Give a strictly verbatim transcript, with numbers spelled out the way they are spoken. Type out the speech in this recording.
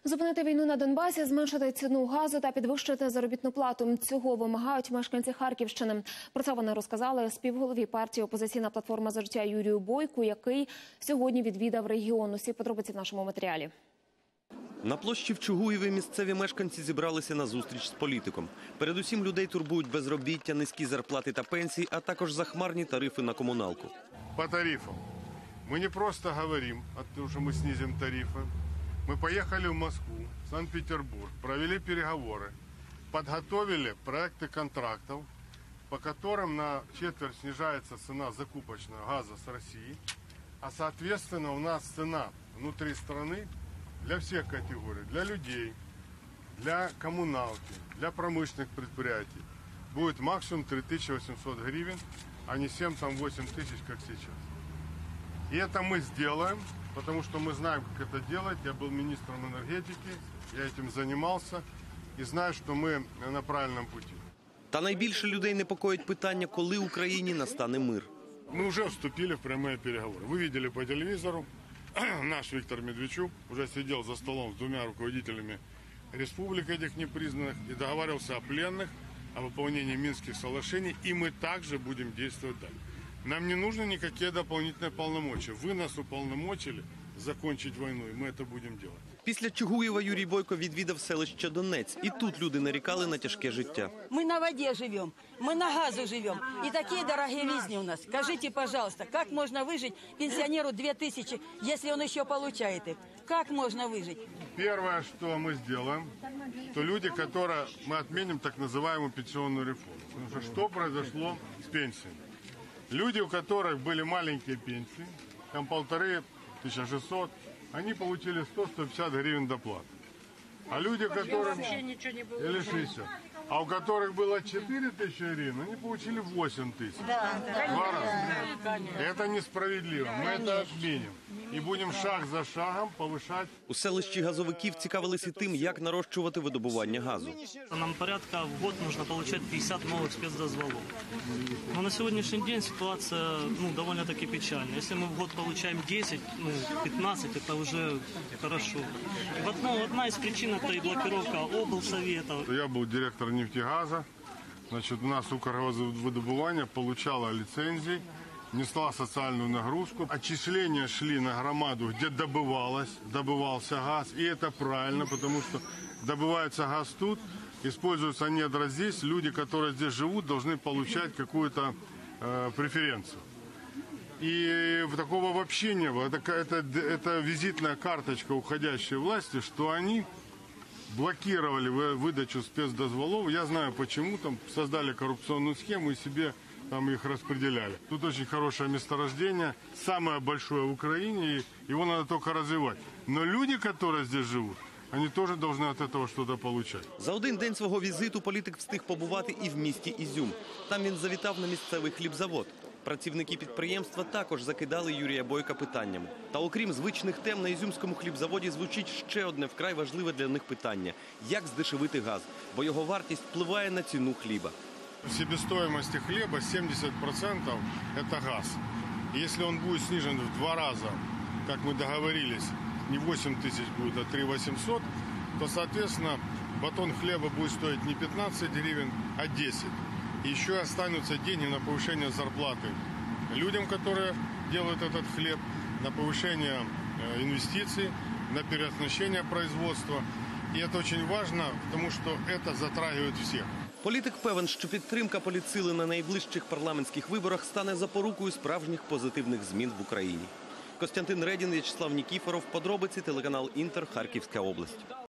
Зупинити війну на Донбасі, зменшити ціну газу та підвищити заробітну плату. Цього вимагають мешканці Харківщини. Про це вони розказали співголові партії «Опозиційна платформа за життя» Юрію Бойку, який сьогодні відвідав регіон. Усі подробиці в нашому матеріалі. На площі в Чугуєві місцеві мешканці зібралися на зустріч з політиком. Передусім людей турбують безробіття, низькі зарплати та пенсії, а також захмарні тарифи на комуналку. По тарифам. Мы не просто говорим о том, что мы снизим тарифы. Мы поехали в Москву, в Санкт-Петербург, провели переговоры, подготовили проекты контрактов, по которым на четверть снижается цена закупочного газа с России, а соответственно у нас цена внутри страны для всех категорий, для людей, для коммуналки, для промышленных предприятий будет максимум три тысячи восемьсот гривен, а не семь-восемь тысяч, как сейчас. И это мы сделаем, потому что мы знаем, как это делать. Я был министром энергетики, я этим занимался и знаю, что мы на правильном пути. Та найбільше людей непокоїть питання, коли Україні настане мир. Мы уже вступили в прямые переговоры. Вы видели по телевизору, наш Виктор Медведчук уже сидел за столом с двумя руководителями республик этих непризнанных и договаривался о пленных, о выполнении Минских соглашений, и мы также будем действовать дальше. Нам не нужны никакие дополнительные полномочия. Вы нас уполномочили закончить войну, и мы это будем делать. Після Чугуєва Юрій Бойко відвідав селище Донець. І тут люди нарікали на тяжке життя. Мы на воде живем, мы на газу живем. И такие дорогие визни у нас. Скажите, пожалуйста, как можно выжить пенсионеру две тысячи, если он еще получает их? Как можно выжить? Первое, что мы сделаем, то люди, которые мы отменим так называемую пенсионную реформу. Потому что что произошло с пенсиями? Люди, у которых были маленькие пенсии, там полторы тысячи шестьсот, они получили сто-сто пятьдесят гривен доплаты. А люди, которым... Или шестьдесят. А у которых было четыре тысячи гривен, они получили восемь тысяч. Да, Два раза. Это несправедливо. Мы это отменим. І будемо шаг за шагом повишати. У селищі газовиків цікавилися тим, як нарощувати видобування газу. Нам порядка в год нужно получать пятьдесят новых спецдозволов. Но на сегодняшний день ситуация ну, довольно-таки печальная. Если мы в год получаем десять, ну, пятнадцать, это уже хорошо. И вот, ну, одна из причин это и блокировка облсовета. Я был директор нефтегаза. Значит, у нас Укргазвыдобывание получало лицензии, несла социальную нагрузку. Отчисления шли на громаду, где добывалось, добывался газ. И это правильно, потому что добывается газ тут, используются недра здесь. Люди, которые здесь живут, должны получать какую-то э, преференцию. И такого вообще не было. Это, это, это визитная карточка уходящей власти, что они блокировали выдачу спецдозволов. Я знаю почему. Там создали коррупционную схему и себе там их распределяли. Тут очень хорошее месторождение, самое большое в Украине, и его надо только развивать. Но люди, которые здесь живут, они тоже должны от этого что-то получать. За один день свого візиту політик встиг побувати і в місті Ізюм. Там він завітав на місцевий хлібзавод. Працівники підприємства також закидали Юрія Бойка питаннями. Та окрім звичних тем, на Ізюмському хлібзаводі звучить ще одне вкрай важливе для них питання – як здешевити газ, бо його вартість впливає на ціну хліба. В себестоимости хлеба семьдесят процентов это газ. Если он будет снижен в два раза, как мы договорились, не восемь тысяч будет, а три восемьсот, то, соответственно, батон хлеба будет стоить не пятнадцать гривен, а десять. И еще останутся деньги на повышение зарплаты людям, которые делают этот хлеб, на повышение инвестиций, на переоснащение производства. И это очень важно, потому что это затрагивает всех. Політик певен, що підтримка політсили на найближчих парламентських виборах стане запорукою справжніх позитивних змін в Україні. Костянтин Редін, В'ячеслав Нікіфоров, подробиці, телеканал «Інтер», Харківська область.